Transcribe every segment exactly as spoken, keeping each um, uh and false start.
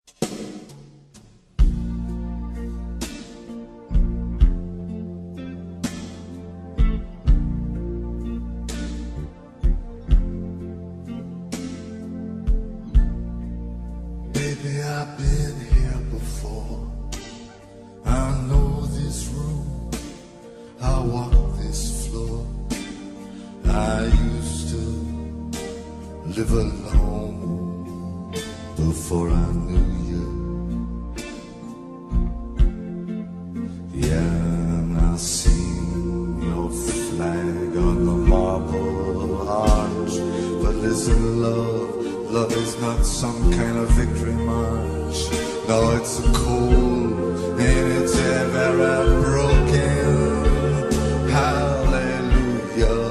Baby, I've been here before. I know this room. I walk this floor. I used to live alone before I knew you. Yeah, and I seen your flag on the marble arch. But listen, love, love is not some kind of victory march. No, it's a cold and it's ever broken. Hallelujah.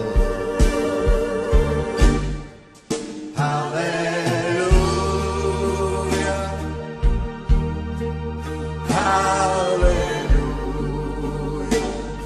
Hallelujah. Hallelujah.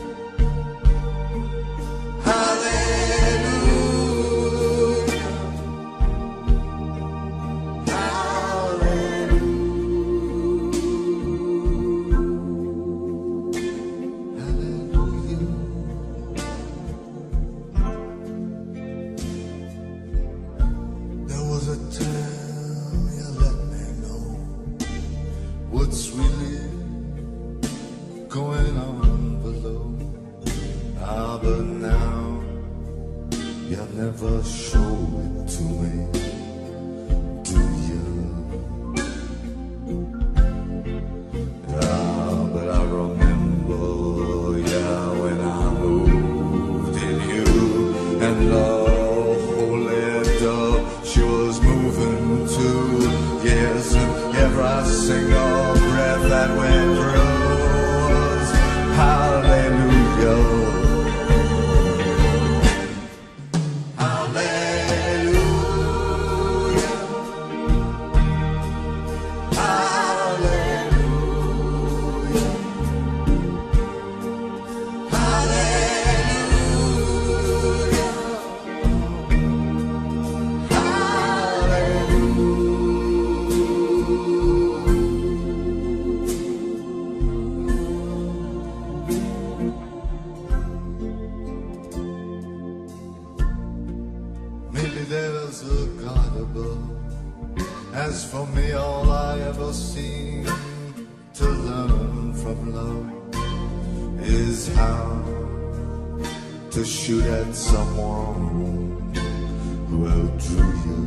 There was a time you let me know what's really going on below. Ah, but now you never show it to me, do you? Ah, but I remember, yeah, when I moved in you, and love, holy dove, she was moving too. Yes, and every single breath that went through was hallelujah. Hallelujah. Hallelujah. Maybe there's a God above. As for me, all I ever seem to learn from love is how to shoot at someone who outdrew you.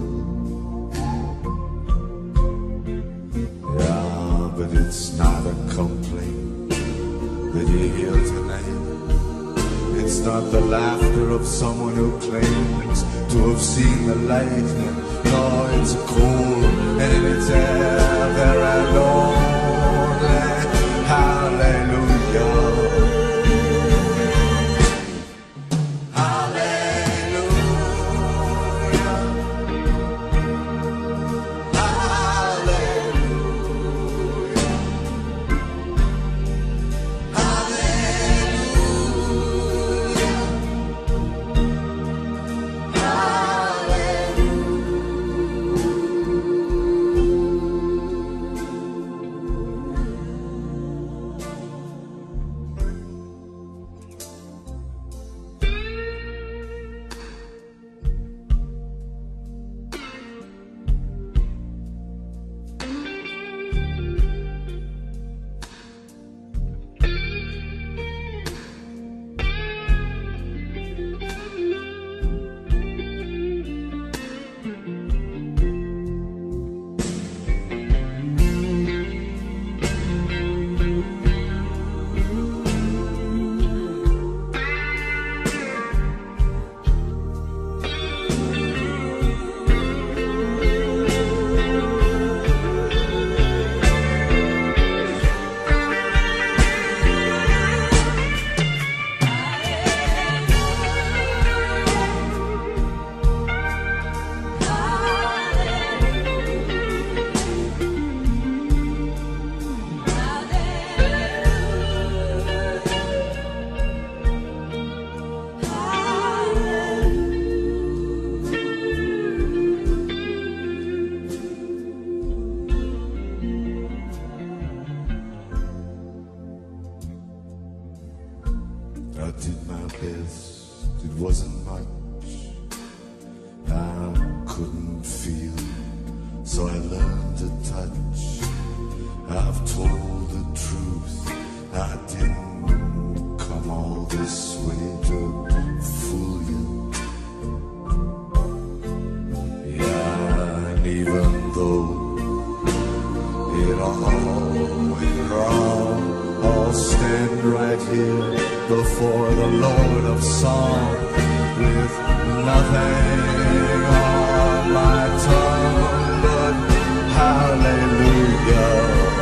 Yeah, but it's not a complaint that you hear tonight. It's not the laughter of someone who claims to have seen the lightning. No, it's cold and it's ever and only hallelujah. Hallelujah. Hallelujah. Hallelujah. so I learned to touch. I've told the truth, I didn't come all this way to fool you. Yeah, and even though it all went wrong, I'll stand right here before the Lord of Song with nothing on my tongue but hallelujah.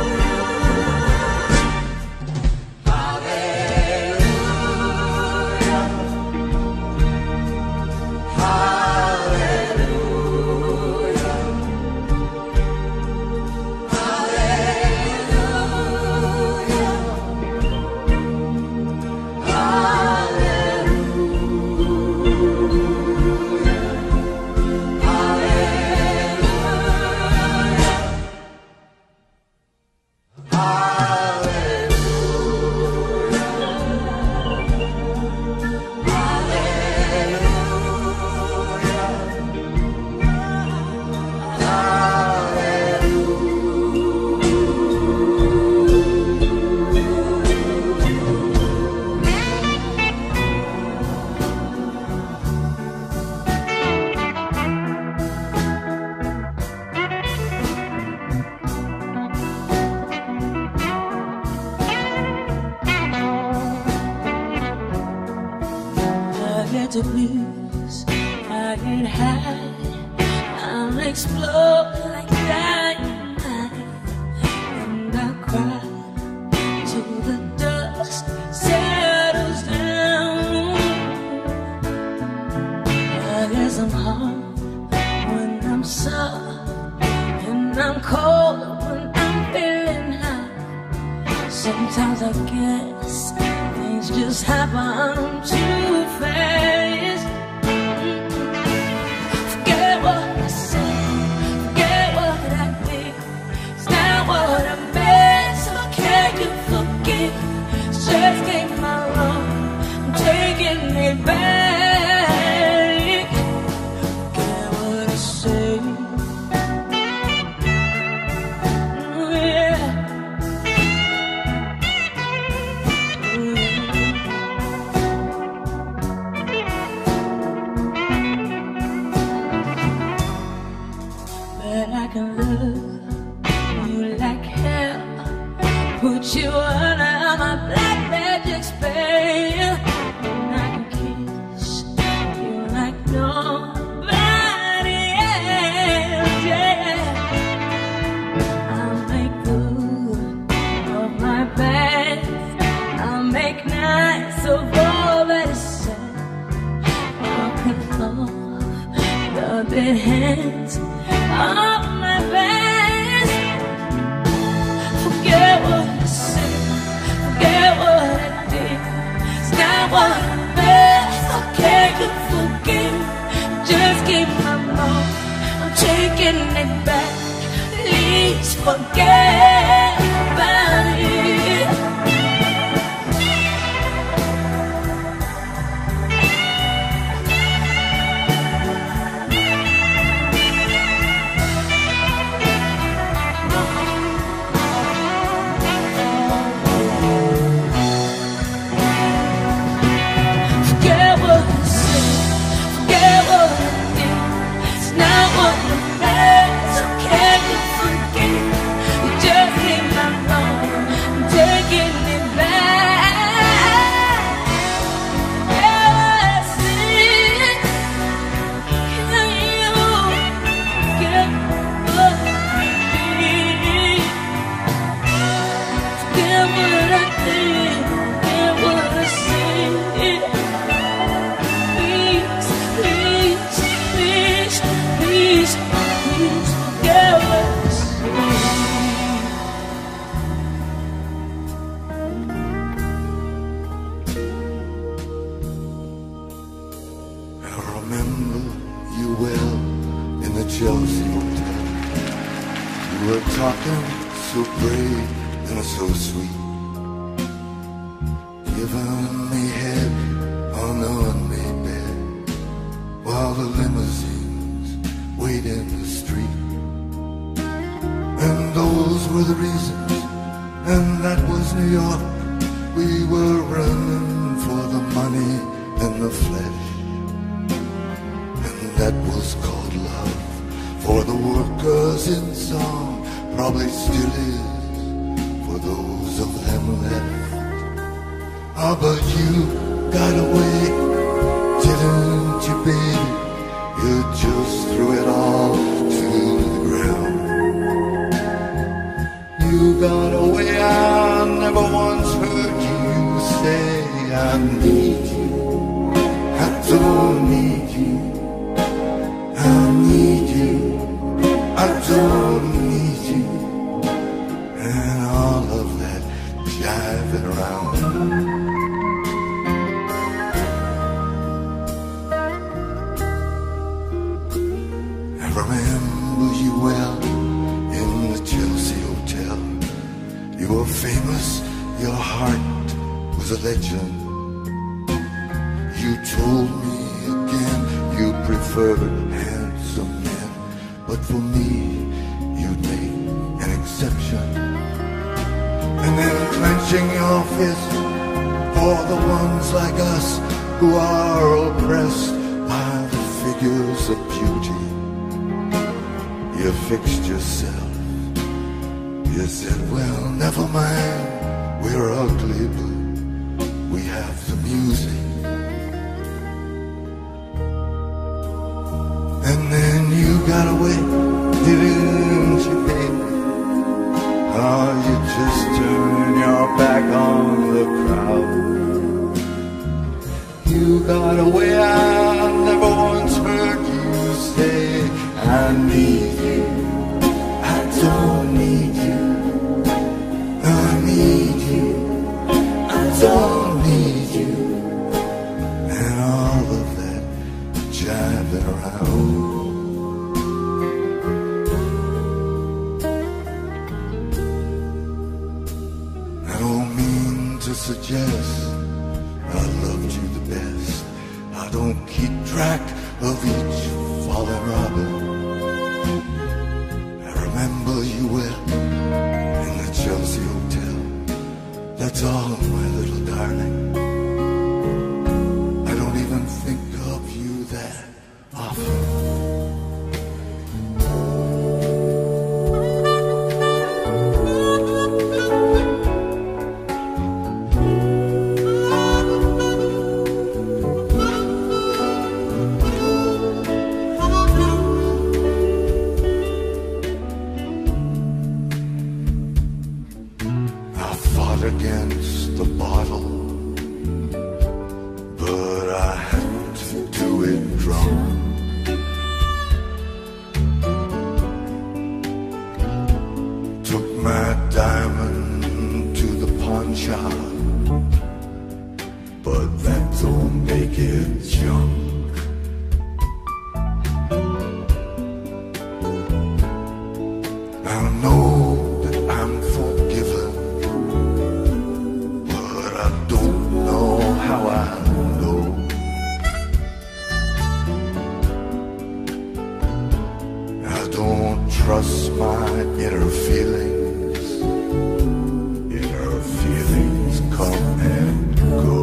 The blues, I get high, I'll explode like dynamite, and I cry till the dust settles down. I guess I'm hard when I'm soft, and I'm cold when I'm feeling high. Sometimes I guess things just happen too fast. Forget what I said, forget what I did. It's not what I meant, so can you forgive? It's just ain't my wrong, I'm taking it back. Forget what I said. Ooh, yeah. But I can love you like hell, put you under my black magic spell, and I can kiss you like nobody else, yeah. I'll make good of my past, I'll make nice of all that is said. I'll cut off the dead hands of my past. Forget what I said, forget what I did. It's not what I meant, so can you forgive? Just keep my mouth, I'm taking it back. Please forget about it. Talking so brave and so sweet, giving me head on the unmade bed, while the limousines wait in the street. were the reasons, and that was New York. We were running for the money and the flesh, and that was called love for the workers in song, probably still is for those of them left. Ah, but you got away, didn't you, baby? You just threw it all to the ground. You got away, I never once heard you say I need you, I don't need you, I need you, I don't need you, and all of that jiving around. I remember you well in the Chelsea Hotel. You were famous, your heart was a legend. You told me again you preferred handsome men, but for me you'd make an exception. And then clenching your fist for the ones like us who are oppressed by the figures of beauty, you fixed yourself. You said, well, never mind, we're ugly, but we have the music. And then you got away, didn't you, baby? Oh, you just turned your back on the crowd. You got away, I never once heard you say, I need you, I don't need you, I need you, I don't need you, and all of that jiving around. I don't mean to suggest I loved you the best. I don't keep track of each fallen robin. I remember you well in the Chelsea Hotel. That's all, my little darling. I don't even think of you that often. Against the bottle, but I had to do it drunk. Took my diamond to the pawn shop, but that don't make it junk. I know that I'm forgiven, how I know. I don't trust my inner feelings. Inner feelings come and go.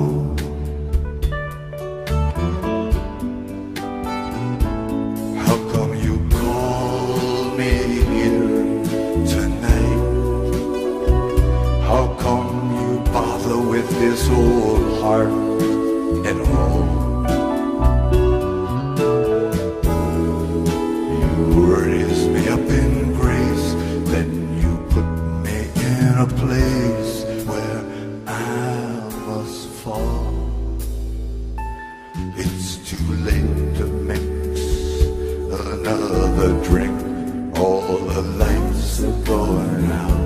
How come you called me here tonight? How come you bother with this old heart at all? You raised me up in grace, then you put me in a place where I must fall. It's too late to mix another drink, all the lights are going out.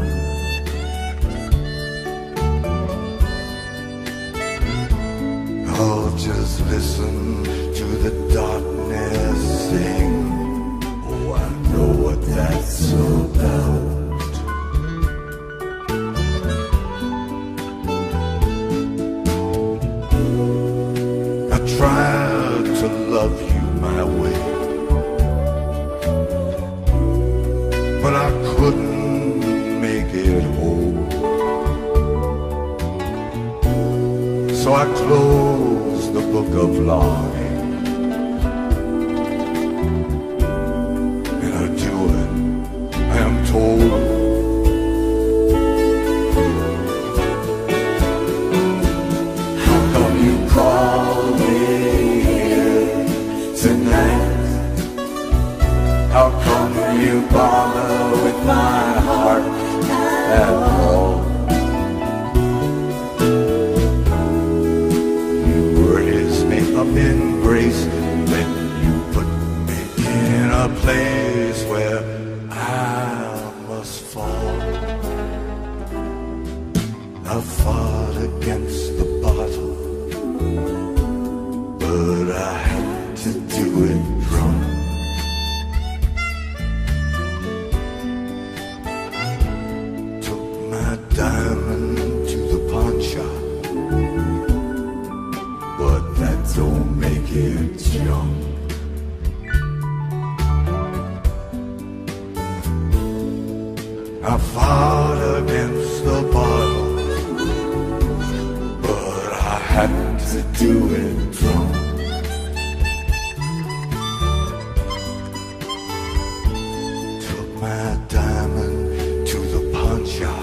Oh, just listen to the darkness sing. Oh, I know what that's about. I tried to love you my way, but I couldn't make make it whole. So I close the book of longing, and I do it, I am told. How come you call me here tonight? How come you bother with my heart at all? You raise me up in grace, then you put me in a place where I must fall. I fought against the bottle, but I had to do it drunk. Diamond to the pawn shop, but that don't make it junk. I fought against the bottle, but I had to do it drunk. Took my diamond to the pawn shop,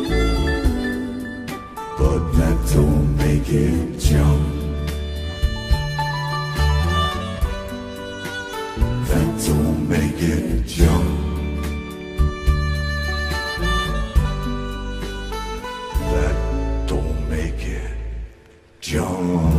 but that don't make it jump. That don't make it jump. That don't make it jump.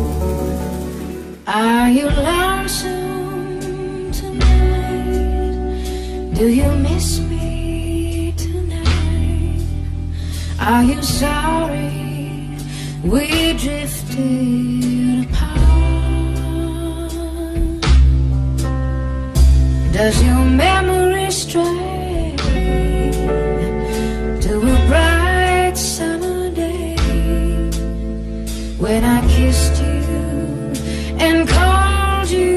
Are you lonesome tonight? Do you miss me tonight? Are you sorry we drifted apart? Does your memory stray to a bright summer day when I kissed you and called you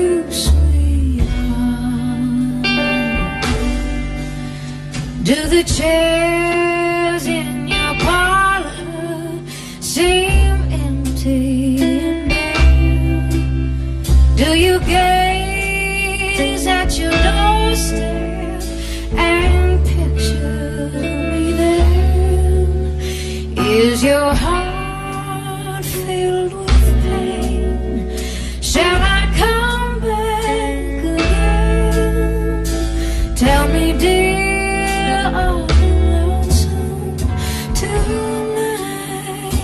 sweetheart? Do the chairs in your parlor seem empty and bare? Do you gaze at your doorstep and picture me there? Is your heart filled with pain? Shall I come back again? Tell me, dear, are you lonesome tonight?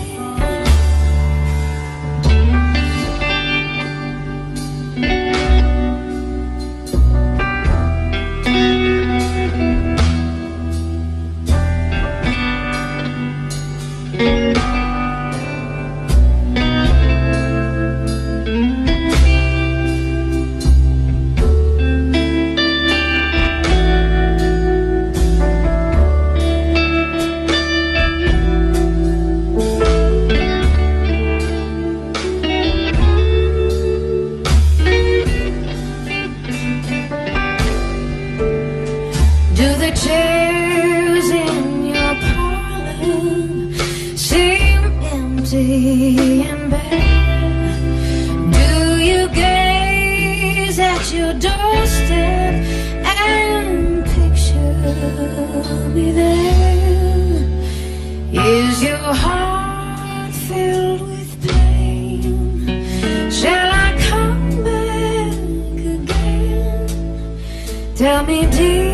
Do the chairs in your parlor seem empty and bare? Do you gaze at your doorstep and picture me there? Is your heart filled with pain? Shall I come back again? Tell me, dear,